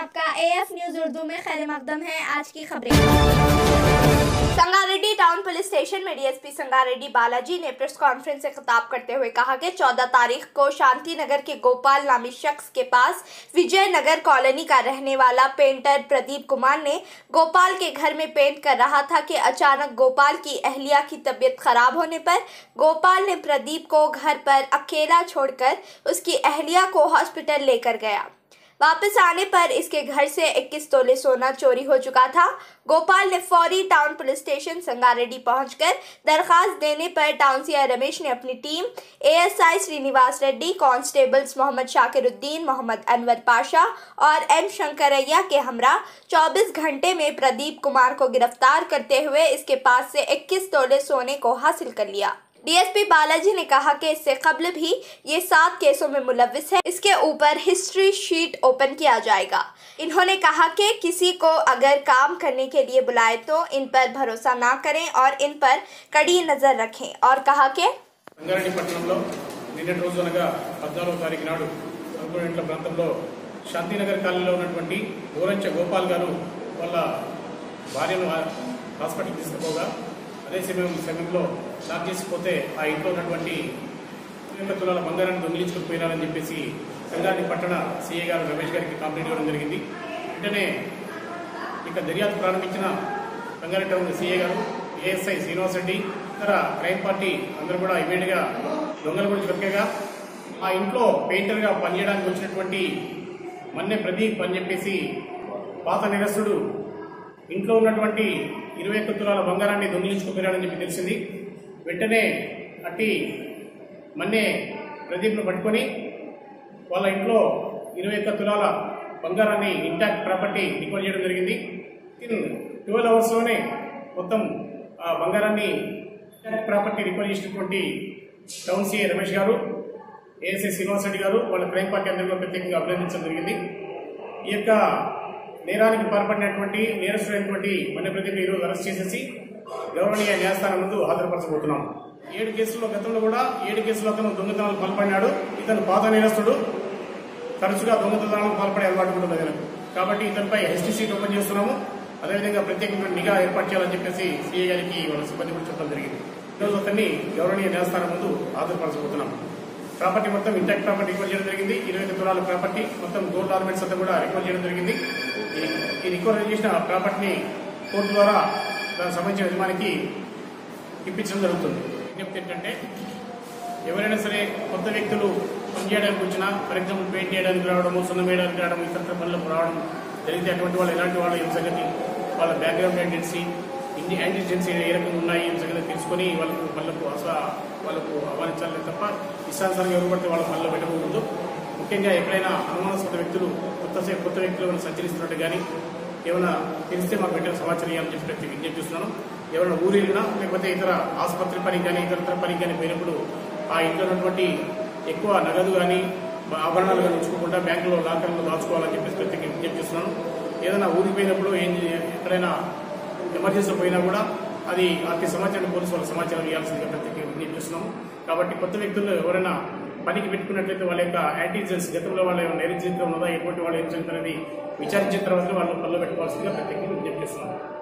आपका AF news Urdu में खैर मकदम है। आज की खबरें। संगारेड्डी टाउन पुलिस स्टेशन में डीएसपी संगारेड्डी बालाजी ने प्रेस कॉन्फ्रेंस से खिताब करते हुए कहा कि 14 तारीख को शांति नगर के गोपाल नामी शख्स के पास विजय नगर कॉलोनी का रहने वाला पेंटर प्रदीप कुमार ने गोपाल के घर में पेंट कर रहा था कि अचानक गोपाल की अहलिया की तबीयत खराब होने पर गोपाल ने प्रदीप को घर पर अकेला छोड़कर उसकी अहलिया को हॉस्पिटल लेकर गया। वापस आने पर इसके घर से 21 तोले सोना चोरी हो चुका था। गोपाल ने फौरी टाउन पुलिस स्टेशन संगारेड्डी पहुंचकर दरखास्त देने पर टाउन सीआई रमेश ने अपनी team ASI Srinivas Reddy, constables Mohammed Shakiruddin, Mohammed Anwar Pasha और एम शंकरैया के हमरा 24 घंटे में प्रदीप कुमार को गिरफ्तार करते हुए इसके पास से 21 तोले सोने को हासिल कर लिया। डीएसपी बालाजी ने कहा कि इससे कबल भी ये 7 केसों में मुलविस है। इसके ऊपर हिस्ट्री शीट ओपन किया जाएगा। इन्होंने कहा कि किसी को अगर काम करने के लिए बुलाए तो इन पर भरोसा ना करें और इन पर कड़ी नजर रखें और कहा कि संगारेड्डी పట్టణంలో నిన్నటి రోజు అనగా 14వ తారీఖు నాడు సంపూర్ణ ప్రాంతంలో శాంతినగర్ కాలనీలో ఉన్నటువంటి ఓరంచ గోపాల్ గారు వాళ్ళ భార్యను హాస్పిటల్కి తీసుకుపోగా అదే సమయంలో లాక్ చేసిపోతే ఆ ఇంట్లో ఉన్నటువంటి 20 తులాల బంగారాన్ని దొంగిలించుకుని పోయినారని చెప్పేసి సంగారెడ్డి పట్టణ సీఏ గారు రమేష్ గారికి కంప్లైంట్ ఇవ్వడం జరిగింది. వెంటనే ఇక దర్యాప్తు ప్రారంభించిన సంగారెడ్డి టౌన్ సీఏ గారు, ఏఎస్ఐ శ్రీనివాస్ రెడ్డి, ఇతర క్రైమ్ పార్టీ అందరూ కూడా ఇమీడియట్గా దొంగల గురించి వెతకగా ఆ ఇంట్లో పెయింటర్గా పనిచేయడానికి వచ్చినటువంటి మన్నె ప్రదీప్ అని చెప్పేసి పాత నిరస్తుడు ఇంట్లో ఉన్నటువంటి 21 తులాల బంగారాన్ని దొంగిలించుకుపోయాడని చెప్పి తెలిసింది. వెంటనే అట్టి మన్నే ప్రదీప్ను పట్టుకొని వాళ్ళ ఇంట్లో 21 తులాల బంగారాన్ని ఇంటాక్ట్ ప్రాపర్టీ రికవర్ చేయడం జరిగింది. 12 అవర్స్లోనే మొత్తం ఆ బంగారాన్ని ఇంటాక్ట్ ప్రాపర్టీ రికవర్ చేసినటువంటి టౌన్ సీఏ రమేష్ గారు, ఏఎస్ఐ శ్రీనివాస్ రెడ్డి గారు, వాళ్ళ క్రైమ్ పార్టీ అందరిలో ప్రత్యేకంగా అభినందించడం జరిగింది. ఈ యొక్క నేరానికి పాల్పడినటువంటి నేరస్తుడైనటువంటి మన్య ప్రదీప్ ఈరోజు అరెస్ట్ చేసేసి గౌరవనీయ న్యాయస్థానం ముందు హాజరుపరచబోతున్నాం. 7 కేసుల్లో గతంలో కూడా 7 కేసుల్లో అతను దొంగతనాలకు పాల్పడినాడు. ఇతను పాత నేరస్తుడు, తరచుగా దొంగతనాలకు పాల్పడే అలవాటు ఉంటుంది కనుక కాబట్టి ఇతనిపై హిస్టరీ షీట్ ఓపెన్ చేస్తున్నాము. అదేవిధంగా ప్రత్యేకమైన నిఘా ఏర్పాటు చేయాలని చెప్పేసి సీఏ గారికి వాళ్ళ సిబ్బంది కూడా చెప్పడం జరిగింది. ఈరోజు అతన్ని గౌరవనీయ న్యాయస్థానం ముందు హాజరుపరచబోతున్నాం. ప్రాపర్టీ మొత్తం ఇంటాక్ట్ ప్రాపర్టీ రికవర్ చేయడం జరిగింది. 21 తులాల ప్రాపర్టీ మొత్తం గోల్డ్ ఆర్నమెంట్స్ అంతా కూడా రికవర్ చేయడం జరిగింది. ఈ రికవర్ చేసిన ప్రాపర్టీని కోర్టు ద్వారా దానికి సంబంధించిన యజమానికి ఇప్పించడం జరుగుతుంది. విజ్ఞప్తి ఏంటంటే ఎవరైనా సరే కొత్త వ్యక్తులు పనిచేయడానికి వచ్చినా, ఫర్ ఎగ్జాంపుల్ పెయింట్ చేయడానికి రావడము, సున్నం వేయడానికి రావడం, ఇతర పనులకు రావడం జరిగితే అటువంటి వాళ్ళు ఎలాంటి వాళ్ళు ఏం సంగతి, వాళ్ళ బ్యాక్గ్రౌండ్ యాంటిజెన్సీ ఏ రకంగా ఉన్నాయి ఏం సంగతి తెలుసుకొని వాళ్ళకు ఆహ్వానించాలి తప్ప ఇష్టానుసారంగా ఎవరు పడితే వాళ్ళ పనులు పెట్టకూడదు. ముఖ్యంగా ఎక్కడైనా అనుమానాస్పద వ్యక్తులు కొత్త వ్యక్తులు ఏమైనా సంచరిస్తున్నట్టు కానీ ఏమైనా తెలిస్తే మాకు వెంటనే సమాచారం ఇవ్వాలని చెప్పి విజ్ఞప్తి చేస్తున్నాను. ఎవరైనా ఊరు వెళ్ళినా లేకపోతే ఇతర ఆసుపత్రి పనికి కానీ ఇతర పనికి కానీ పోయినప్పుడు ఆ ఇంట్లో ఉన్నటువంటి ఎక్కువ నగదు కానీ ఆభరణాలు కానీ ఉంచుకోకుండా బ్యాంకులో లాకర్లో దాచుకోవాలని చెప్పేసి ప్రత్యేక విజ్ఞప్తి చేస్తున్నాను. ఏదైనా ఊరికి పోయినప్పుడు ఎక్కడైనా ఎమర్జెన్సీ పోయినా కూడా అది అతి సమాచారం పోలీసు వాళ్ళ సమాచారం ఇవ్వాల్సిందిగా ప్రత్యేక విజ్ఞప్తి చేస్తున్నాము. కాబట్టి కొత్త వ్యక్తులు ఎవరైనా పనికి పెట్టుకున్నట్లయితే వాళ్ళ యొక్క యాంటీజెన్స్ గతంలో వాళ్ళ నైరుజ్యంగా ఉన్నదా, ఎటువంటి వాళ్ళు ఏం అనేది విచారించిన తర్వాత వాళ్ళు పనులు పెట్టుకోవాల్సిందిగా ప్రత్యేకంగా విజ్ఞప్తి చేస్తున్నాము.